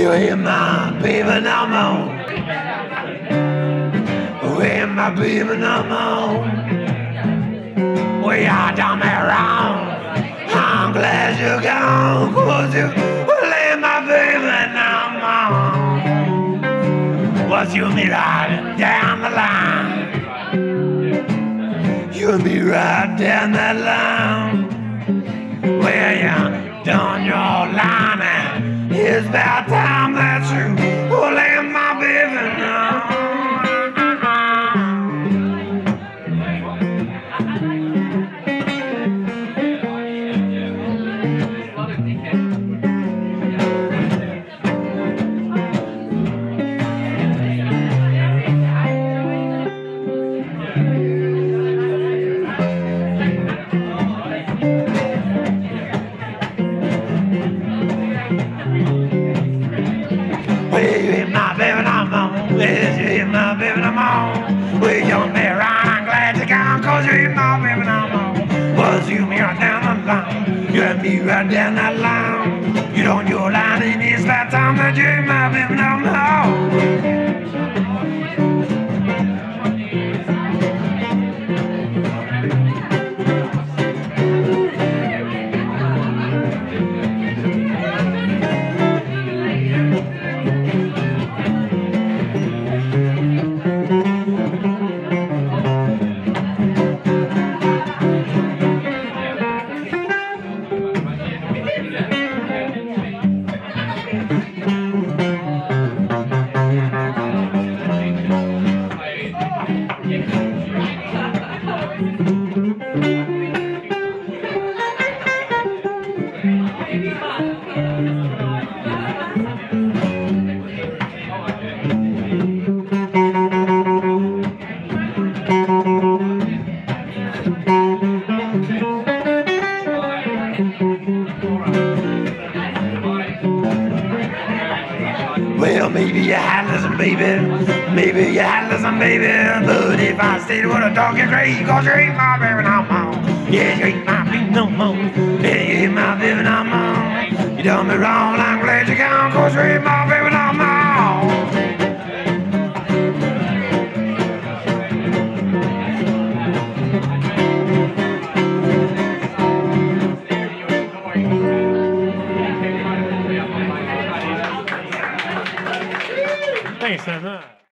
You ain't my baby no more. You ain't my baby no more. We are done me wrong. I'm glad you're gone, 'cause you ain't my baby no more. Was you me right down the line? You'll be right down that line. Well, you done your line, and it's about time that you let my baby know. Well, you ain't my baby no more. Well, you ain't my baby no more. Well, you're me right, I'm glad you're gone, 'cause you ain't my baby no more. Was you me right down the line? You and me right down that line. You on your line, and it's about time that you ain't my baby no more. Well, maybe you had listen, baby. Maybe you had listen, baby. But if I stayed with a dog, you're crazy, 'cause you ain't my baby no more. Yeah, you ain't my baby no more. Yeah, you ain't my baby no more. You done me wrong, I'm glad you're gone, 'cause you ain't my baby no more.